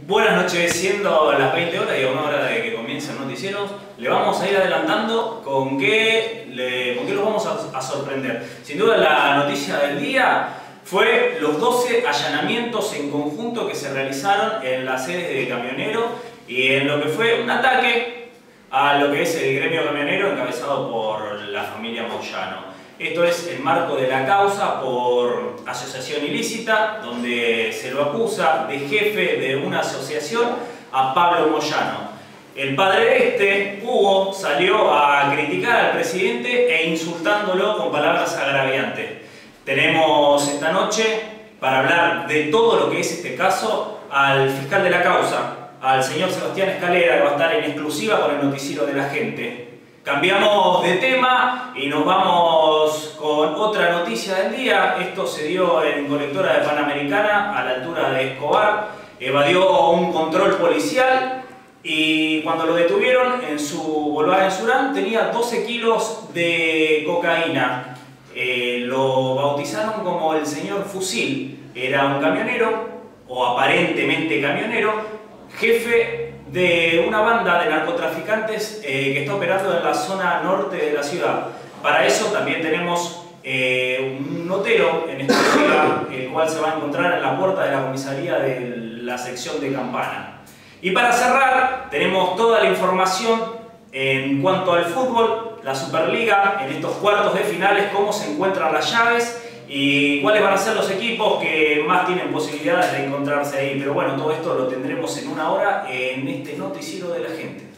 Buenas noches, siendo las 20 horas y a una hora de que comiencen noticieros, le vamos a ir adelantando con qué los vamos a sorprender. Sin duda la noticia del día fue los 12 allanamientos en conjunto que se realizaron en la sede de Camioneros y en lo que fue un ataque a lo que es el gremio camionero encabezado por la familia Moyano. Esto es el marco de la causa por asociación ilícita, donde se lo acusa de jefe de una asociación a Pablo Moyano. El padre de este, Hugo, salió a criticar al presidente e insultándolo con palabras agraviantes. Tenemos esta noche, para hablar de todo lo que es este caso, al fiscal de la causa, al señor Sebastián Escalera, que va a estar en exclusiva con el noticiero de la gente. Cambiamos de tema y nos vamos con otra noticia del día. Esto se dio en Colectora de Panamericana, a la altura de Escobar. Evadió un control policial y cuando lo detuvieron en su Bolívar en Surán tenía 12 kilos de cocaína. Lo bautizaron como el señor Fusil. Era un camionero, o aparentemente camionero, jefe de una banda de narcotraficantes que está operando en la zona norte de la ciudad. Para eso también tenemos un notero en exclusiva, el cual se va a encontrar en la puerta de la comisaría de la sección de Campana. Y para cerrar, tenemos toda la información en cuanto al fútbol, la Superliga, en estos cuartos de finales, cómo se encuentran las llaves y cuáles van a ser los equipos que más tienen posibilidades de encontrarse ahí. Pero bueno, todo esto lo tendremos en una hora en este noticiero de la gente.